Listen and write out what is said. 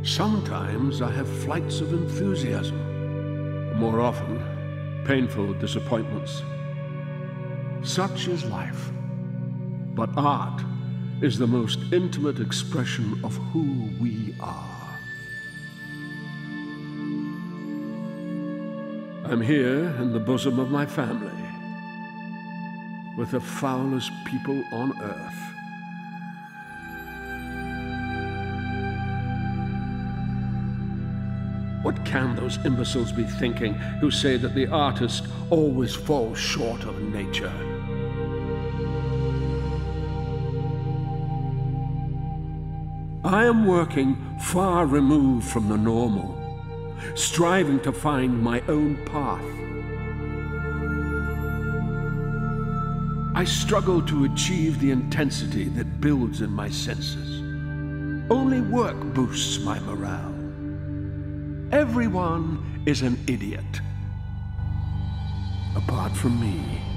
Sometimes I have flights of enthusiasm. More often, painful disappointments. Such is life. But art is the most intimate expression of who we are. I'm here in the bosom of my family, with the foulest people on earth. What can those imbeciles be thinking who say that the artist always falls short of nature? I am working far removed from the normal, striving to find my own path. I struggle to achieve the intensity that builds in my senses. Only work boosts my morale. Everyone is an idiot, apart from me.